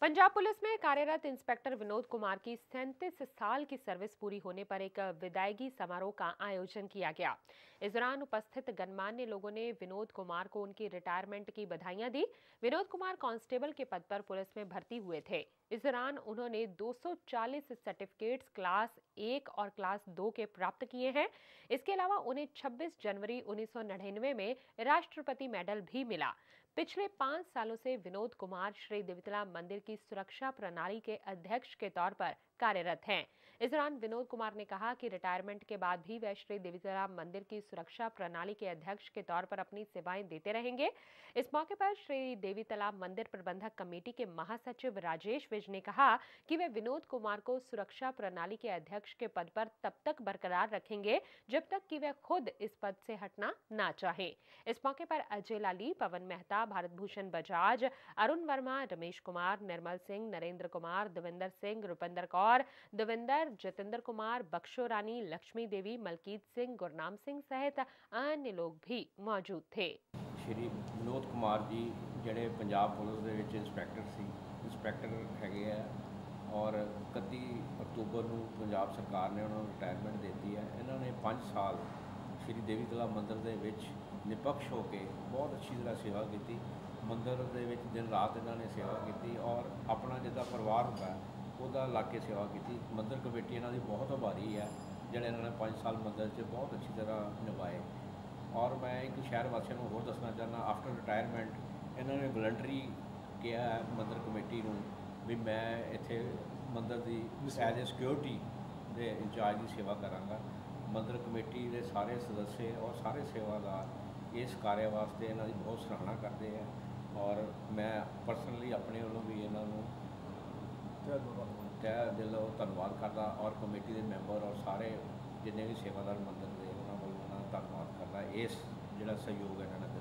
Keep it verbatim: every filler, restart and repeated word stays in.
Punjab police में कार्यरत inspector Vinod Kumar की सैंतीस साल की सर्विस पूरी होने पर एक विदायगी समारोह का आयोजन किया गया। इस दौरान उपस्थित गणमान्य लोगों ने विनोद कुमार को उनकी रिटायरमेंट की बधाइयां दी। विनोद कुमार कांस्टेबल के पद पर पुलिस में भर्ती हुए थे। इस दौरान उन्होंने दो सौ चालीस सर्टिफिकेट्स क्लास एक और क्लास दो के प्राप्त किए हैं। इसके अलावा उन्हें छब्बीस जनवरी उन्नीस सौ नड़िन्नवे में राष्ट्रपति मेडल भी मिला। पिछले पांच सालों से विनोद कुमार श्री देवीतला मंदिर की सुरक्षा प्रणाली के अध्यक्ष के तौर पर कार्यरत हैं। इस दौरान विनोद कुमार ने कहा कि रिटायरमेंट के बाद भी वे श्री देवीतला मंदिर की सुरक्षा प्रणाली के अध्यक्ष के तौर पर अपनी सेवाएं देते रहेंगे। इस मौके पर श्री देवीतला मंदिर प्रबंधक कमेटी के महासचिव राजेश विज ने कहा कि वे विनोद कुमार को सुरक्षा प्रणाली के अध्यक्ष के पद पर तब तक बरकरार रखेंगे जब तक कि वे खुद इस पद से हटना ना चाहें। इस मौके पर अजय लाली, पवन मेहता, भारत भूषण बजाज, अरुण वर्मा, रमेश कुमार, निर्मल सिंह, नरेंद्र कुमार, देवेंद्र सिंह, रुपिंदर कौर, देवेंद्र, जतिंदर कुमार, बख्शो रानी, लक्ष्मी देवी, मलकीत सिंह, गुरनाम सिंह सहित अन्य लोग भी मौजूद थे। श्री विनोद कुमार जी ਜਿਹੜੇ पंजाब पुलिस ਦੇ ਵਿੱਚ इंस्पैक्टर सी इंस्पैक्टर ਹੈਗੇ ਆ और इकतीस अक्तूबर ਨੂੰ पंजाब सरकार ने उन्होंने रिटायरमेंट देती है। इन्होंने पाँच साल श्री देवीतला मंदिर ਦੇ ਵਿੱਚ निपक्ष हो के बहुत अच्छी तरह सेवा की। मंदिर ਦੇ ਵਿੱਚ दिन रात इन्होंने सेवा की और अपना जिदा परिवार होंदा ਉਹਦਾ ਲਾ के सेवा की। मंदिर कमेटी इन्हों की बहुत आभारी है ਜਿਹੜੇ इन्होंने पाँच साल मंदिर से बहुत अच्छी तरह निभाए। और मैं एक शहर वासियों को होर दसना चाहना, आफ्टर रिटायरमेंट इन्होंने वलंटरी किया है मंदिर कमेटी को भी मैं इत्थे मंदिर की एज ए सिक्योरिटी के इंचार्ज की सेवा कराँगा। मंदिर कमेटी के सारे सदस्य और सारे सेवादार इस कार्य वास्ते इन्हों की बहुत सराहना करते हैं और मैं परसनली अपने वालों भी इन्हों तह दिलों धन्यवाद करता और कमेटी के मैंबर और सारे जिन्हें भी सेवादार मंदिर के उन्होंने धन्यवाद करता इस जो सहयोग इन्होंने